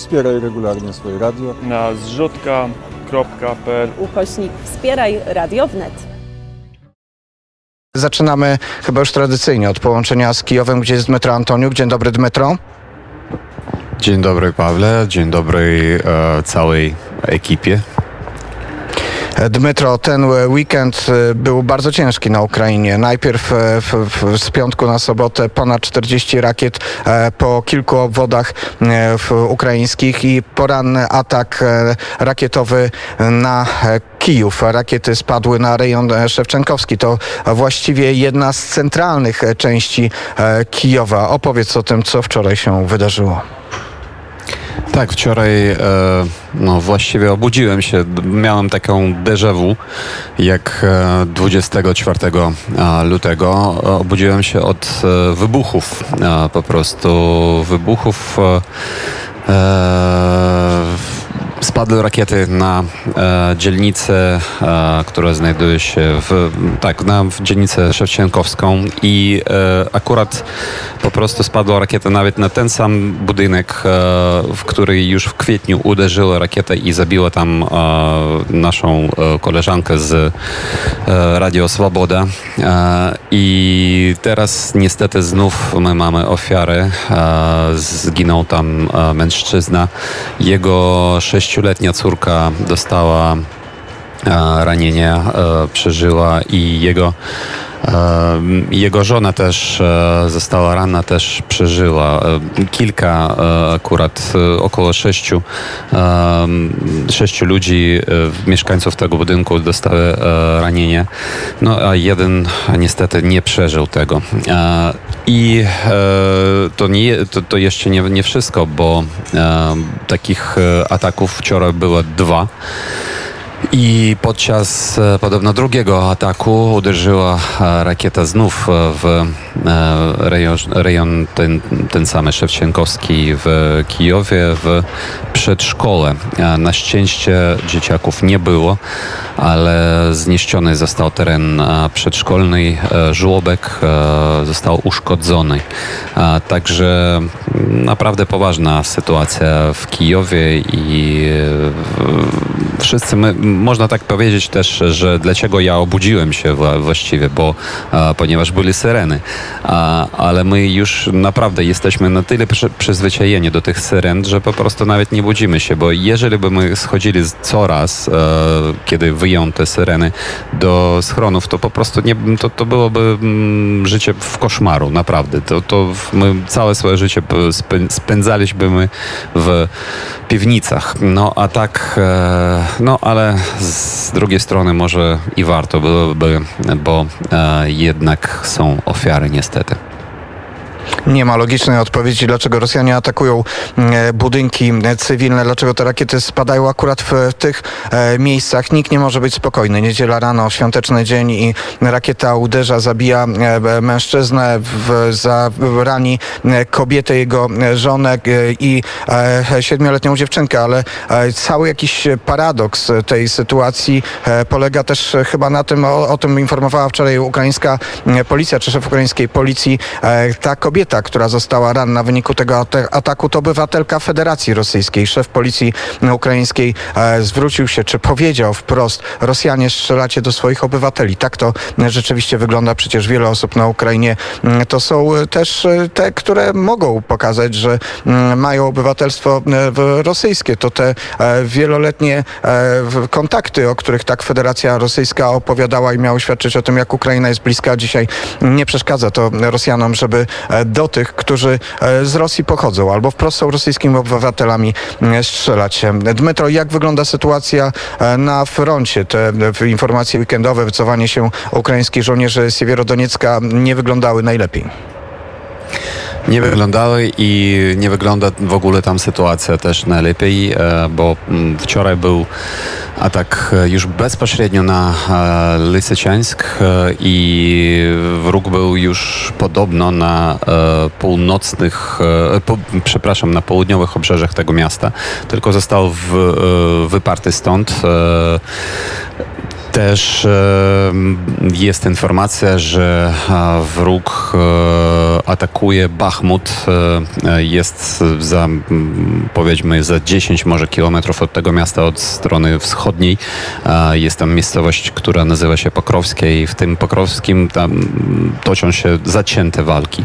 Wspieraj regularnie swoje radio na zrzutka.pl/wspieraj radio wnet. Zaczynamy chyba już tradycyjnie od połączenia z Kijowem, gdzie jest Dmytro Antoniuk. Dzień dobry, Dmytro. Dzień dobry, Pawle. Dzień dobry całej ekipie. Dmytro, ten weekend był bardzo ciężki na Ukrainie. Najpierw z piątku na sobotę ponad 40 rakiet po kilku obwodach ukraińskich i poranny atak rakietowy na Kijów. Rakiety spadły na rejon szewczenkowski. To właściwie jedna z centralnych części Kijowa. Opowiedz o tym, co wczoraj się wydarzyło. Tak, wczoraj właściwie obudziłem się, miałem taką déjà vu, jak 24 lutego obudziłem się od wybuchów, po prostu wybuchów. Spadły rakiety na dzielnicę, która znajduje się w dzielnicę szewczenkowską i akurat po prostu spadła rakieta nawet na ten sam budynek, w który już w kwietniu uderzyła rakieta i zabiła tam naszą koleżankę z Radio Swoboda. I teraz niestety znów my mamy ofiarę. Zginął tam mężczyzna. Jego 6-letnia córka dostała ranienia, przeżyła i jego żona też została ranna, też przeżyła. Kilka, akurat około 6 ludzi, mieszkańców tego budynku dostały ranienie, a jeden niestety nie przeżył tego. I to jeszcze nie wszystko, bo takich ataków wczoraj było 2. I podczas podobno drugiego ataku uderzyła rakieta znów w rejon ten sam szewczenkowski w Kijowie, w przedszkole. Na szczęście dzieciaków nie było, ale zniszczony został teren przedszkolny, żłobek został uszkodzony. Także naprawdę poważna sytuacja w Kijowie i wszyscy można tak powiedzieć też, że dlaczego ja obudziłem się właściwie, ponieważ były syreny. Ale my już naprawdę jesteśmy na tyle przyzwyczajeni do tych syren, że po prostu nawet nie budzimy się, bo jeżeli by my schodzili coraz, kiedy wyją te syreny do schronów, to po prostu to byłoby życie w koszmaru, naprawdę. My całe swoje życie spędzaliśmy w piwnicach. A tak, ale z drugiej strony może i warto byłoby, bo jednak są ofiary niestety. Nie ma logicznej odpowiedzi, dlaczego Rosjanie atakują budynki cywilne, dlaczego te rakiety spadają akurat w tych miejscach. Nikt nie może być spokojny. Niedziela rano, świąteczny dzień i rakieta uderza, zabija mężczyznę, rani kobietę, jego żonę i 7-letnią dziewczynkę, ale cały jakiś paradoks tej sytuacji polega też chyba na tym, o tym informowała wczoraj ukraińska policja, czy szef ukraińskiej policji. Ta kobieta, która została ranna w wyniku tego ataku, to obywatelka Federacji Rosyjskiej. Szef policji ukraińskiej zwrócił się, czy powiedział wprost: Rosjanie, strzelacie do swoich obywateli. Tak to rzeczywiście wygląda. Przecież wiele osób na Ukrainie to są też te, które mogą pokazać, że mają obywatelstwo rosyjskie. To te wieloletnie kontakty, o których tak Federacja Rosyjska opowiadała i miały świadczyć o tym, jak Ukraina jest bliska. Dzisiaj nie przeszkadza to Rosjanom, żeby do tych, którzy z Rosji pochodzą albo wprost są rosyjskimi obywatelami, strzelać. Dmytro, jak wygląda sytuacja na froncie? Te informacje weekendowe, wycofanie się ukraińskich żołnierzy z Siewierodoniecka nie wyglądały najlepiej. Nie wyglądały i nie wygląda w ogóle tam sytuacja też najlepiej, bo wczoraj był atak już bezpośrednio na Lysyczańsk i wróg był już podobno na na południowych obrzeżach tego miasta, tylko został wyparty stąd. Też jest informacja, że wróg atakuje Bachmut. Jest powiedzmy za 10 może kilometrów od tego miasta, od strony wschodniej. Jest tam miejscowość, która nazywa się Pokrowskie i w tym Pokrowskim tam toczą się zacięte walki.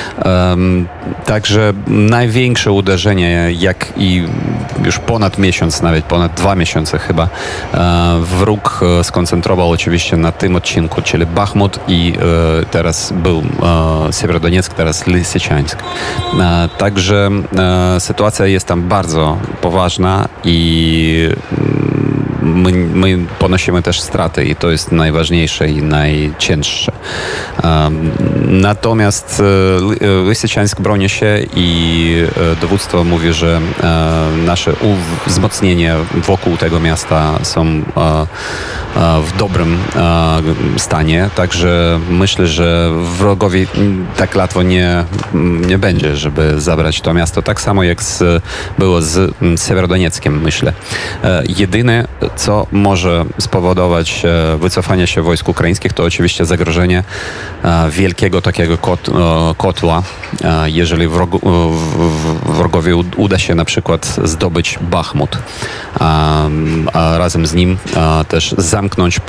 Także największe uderzenie, jak i już ponad miesiąc, nawet ponad 2 miesiące chyba, wróg skoncentrował oczywiście na tym odcinku, czyli Bachmut i teraz był Siewierodonieck, teraz Lysyczańsk. Także sytuacja jest tam bardzo poważna i my ponosimy też straty i to jest najważniejsze i najcięższe. Natomiast Lysyczańsk broni się i dowództwo mówi, że nasze wzmocnienia wokół tego miasta są w dobrym stanie, także myślę, że wrogowi tak łatwo nie będzie, żeby zabrać to miasto. Tak samo jak było z Siewierodonieckiem, myślę. Jedyne, co może spowodować wycofanie się wojsk ukraińskich, to oczywiście zagrożenie wielkiego takiego kotła. Jeżeli wrogowi uda się na przykład zdobyć Bachmut, a razem z nim też zamknąć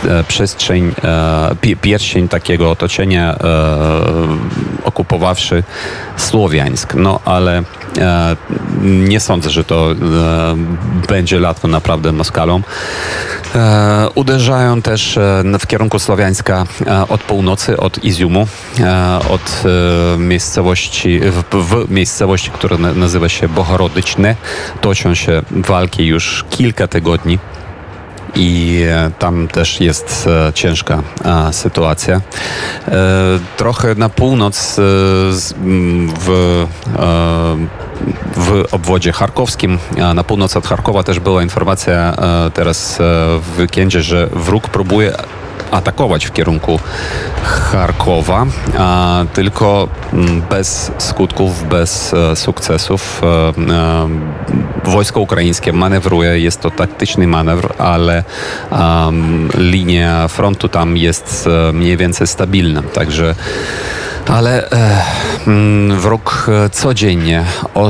pierścień takiego otoczenia, okupowawszy Słowiańsk. No ale nie sądzę, że to będzie łatwo naprawdę Moskalom. Uderzają też w kierunku Słowiańska od północy, od Iziumu, od miejscowości, w miejscowości, która nazywa się Bohorodyczne. Toczą się walki już kilka tygodni. I tam też jest ciężka sytuacja. Trochę na północ w obwodzie charkowskim, na północ od Charkowa też była informacja teraz w weekendzie, że wróg próbuje atakować w kierunku Charkowa, tylko bez skutków, bez sukcesów. Wojsko ukraińskie manewruje, jest to taktyczny manewr, ale linia frontu tam jest mniej więcej stabilna, także ale wróg codziennie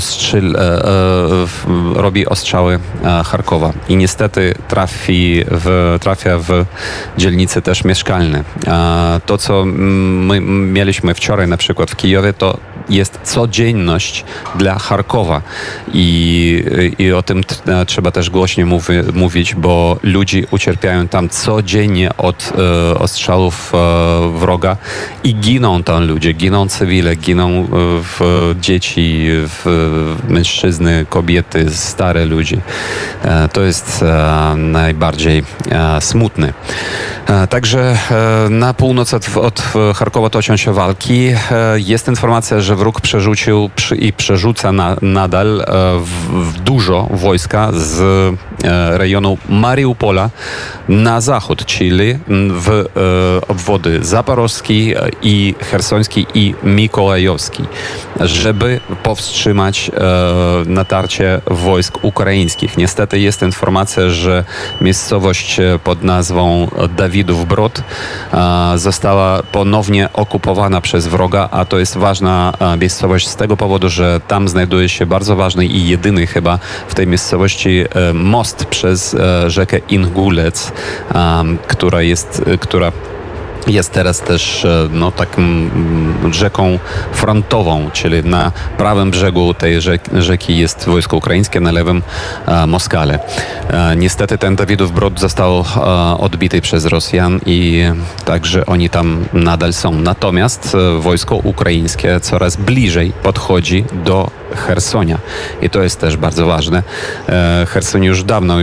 robi ostrzały Charkowa i niestety trafia w dzielnice też mieszkalne. To, co my mieliśmy wczoraj na przykład w Kijowie, to jest codzienność dla Charkowa i o tym trzeba też głośniej mówić, bo ludzie ucierpiają tam codziennie od ostrzałów wroga i giną tam ludzie, giną cywile, giną dzieci, mężczyzny, kobiety, stare ludzie. To jest najbardziej smutne. Także na północ od Charkowa toczą się walki. Jest informacja, że wróg przerzucił i przerzuca nadal dużo wojska z rejonu Mariupola na zachód, czyli w obwody Zaporożski i Chersoński i Mikołajowski, żeby powstrzymać natarcie wojsk ukraińskich. Niestety jest informacja, że miejscowość pod nazwą Dawidów Brod została ponownie okupowana przez wroga, a to jest ważna miejscowość z tego powodu, że tam znajduje się bardzo ważny i jedyny chyba w tej miejscowości most przez rzekę Ingulec, która jest teraz też taką rzeką frontową, czyli na prawym brzegu tej rzeki jest wojsko ukraińskie, na lewym Moskale. Niestety ten Dawidów Brod został odbity przez Rosjan i także oni tam nadal są. Natomiast wojsko ukraińskie coraz bliżej podchodzi do Chersonia i to jest też bardzo ważne. Cherson już dawno,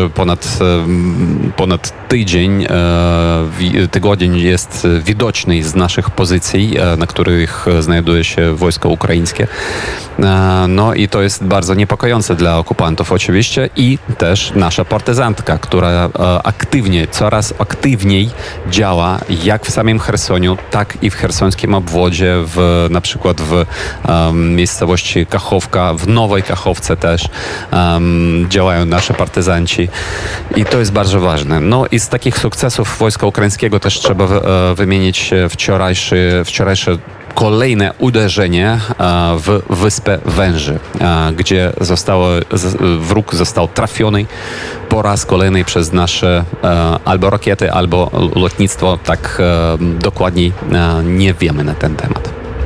ponad tygodniu jest widoczny z naszych pozycji, na których znajduje się wojsko ukraińskie. No i to jest bardzo niepokojące dla okupantów oczywiście i też nasza partyzantka, która coraz aktywniej działa jak w samym Chersoniu, tak i w chersońskim obwodzie, na przykład w miejscowości Kachowka, w Nowej Kachowce też działają nasze partyzanci i to jest bardzo ważne. No i z takich sukcesów Wojska Ukraińskiego też trzeba wymienić wczorajsze kolejne uderzenie w Wyspę Węży, gdzie wróg został trafiony po raz kolejny przez nasze albo rakiety, albo lotnictwo. Tak dokładniej nie wiemy na ten temat.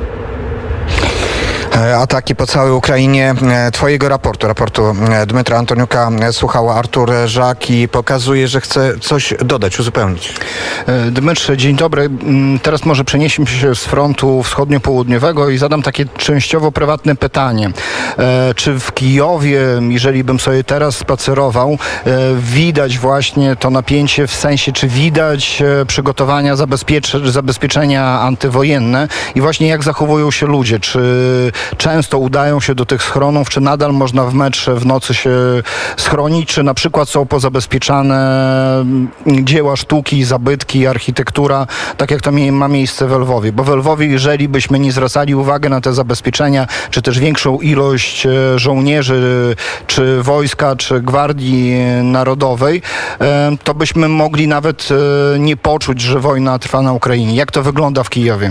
Ataki po całej Ukrainie. Twojego raportu Dmytra Antoniuka słuchał Artur Żak i pokazuje, że chce coś dodać, uzupełnić. Dmytrze, dzień dobry. Teraz może przenieśmy się z frontu wschodnio-południowego i zadam takie częściowo prywatne pytanie. Czy w Kijowie, jeżeli bym sobie teraz spacerował, widać właśnie to napięcie, w sensie, czy widać przygotowania, zabezpieczenia antywojenne i właśnie jak zachowują się ludzie? Czy często udają się do tych schronów, czy nadal można w metrze w nocy się schronić, czy na przykład są pozabezpieczane dzieła sztuki, zabytki, architektura, tak jak to ma miejsce w Lwowie. Bo w Lwowie, jeżeli byśmy nie zwracali uwagi na te zabezpieczenia, czy też większą ilość żołnierzy, czy wojska, czy Gwardii Narodowej, to byśmy mogli nawet nie poczuć, że wojna trwa na Ukrainie. Jak to wygląda w Kijowie?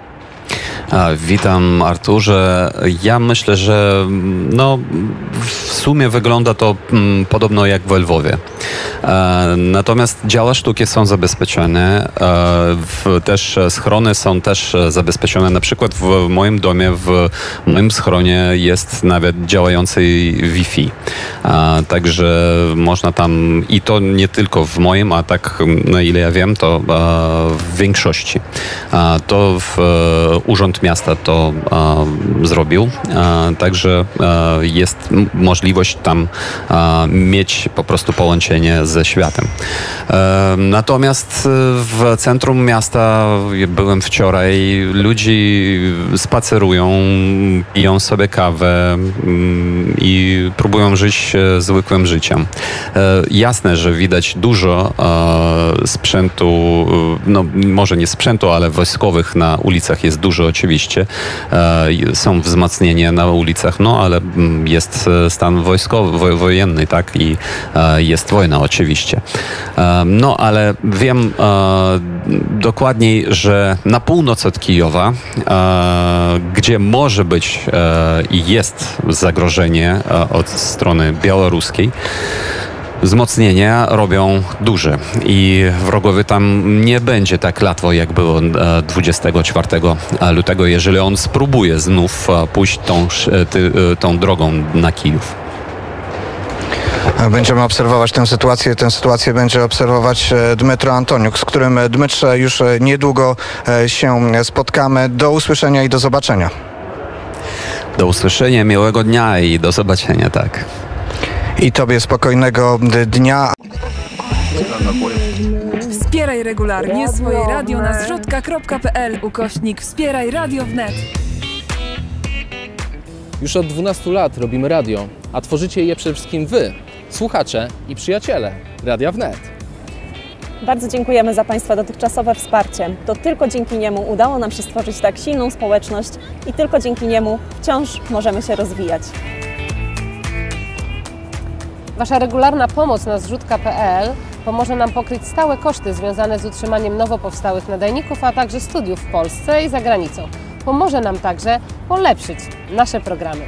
Witam, Arturze. Ja myślę, że w sumie wygląda to podobno jak w Lwowie. Natomiast dzieła sztuki są zabezpieczone. Też schrony są też zabezpieczone. Na przykład w moim domie, w moim schronie jest nawet działający Wi-Fi. Także można tam, i to nie tylko w moim, a tak na ile ja wiem, to w większości. To Urząd Miasta to zrobił. Także jest możliwość tam mieć po prostu połączenie ze światem. Natomiast w centrum miasta byłem wczoraj. Ludzi spacerują, piją sobie kawę i próbują żyć zwykłym życiem. Jasne, że widać dużo sprzętu, może nie sprzętu, ale wojskowych na ulicach jest dużo oczywiście. Są wzmocnienia na ulicach, ale jest stan wojskowy, wojenny, tak? I jest wojna oczywiście. Ale wiem dokładniej, że na północ od Kijowa, gdzie może być i jest zagrożenie od strony białoruskiej, wzmocnienia robią duże i wrogowie tam nie będzie tak łatwo, jak było 24 lutego, jeżeli on spróbuje znów pójść tą drogą na Kijów. Będziemy obserwować tę sytuację. Tę sytuację będzie obserwować Dmytro Antoniuk, z którym, Dmytrze, już niedługo się spotkamy. Do usłyszenia i do zobaczenia. Do usłyszenia, miłego dnia i do zobaczenia, tak. I tobie spokojnego dnia. Wspieraj regularnie swoje radio na zrzutka.pl/wspieraj radio wnet. Już od 12 lat robimy radio, a tworzycie je przede wszystkim wy, słuchacze i przyjaciele Radia Wnet. Bardzo dziękujemy za Państwa dotychczasowe wsparcie. To tylko dzięki niemu udało nam się stworzyć tak silną społeczność i tylko dzięki niemu wciąż możemy się rozwijać. Wasza regularna pomoc na zrzutka.pl pomoże nam pokryć stałe koszty związane z utrzymaniem nowo powstałych nadajników, a także studiów w Polsce i za granicą. Pomoże nam także polepszyć nasze programy.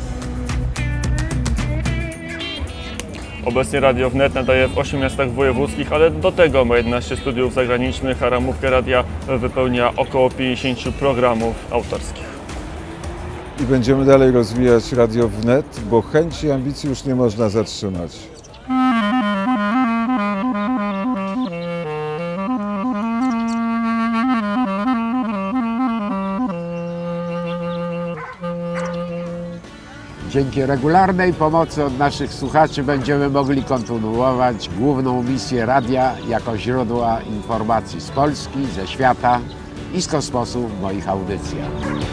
Obecnie Radio Wnet nadaje w 8 miastach wojewódzkich, ale do tego ma 11 studiów zagranicznych, a ramówkę radia wypełnia około 50 programów autorskich. I będziemy dalej rozwijać Radio Wnet, bo chęci i ambicji już nie można zatrzymać. Dzięki regularnej pomocy od naszych słuchaczy będziemy mogli kontynuować główną misję radia jako źródła informacji z Polski, ze świata i z kosmosu w moich audycjach.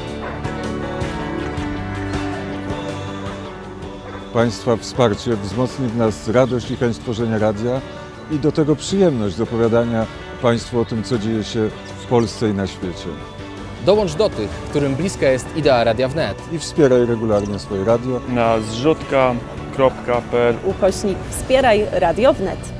Państwa wsparcie wzmocni w nas radość i chęć tworzenia radia i do tego przyjemność opowiadania Państwu o tym, co dzieje się w Polsce i na świecie. Dołącz do tych, którym bliska jest idea Radia Wnet. I wspieraj regularnie swoje radio. Na zrzutka.pl /Wspieraj Radio Wnet.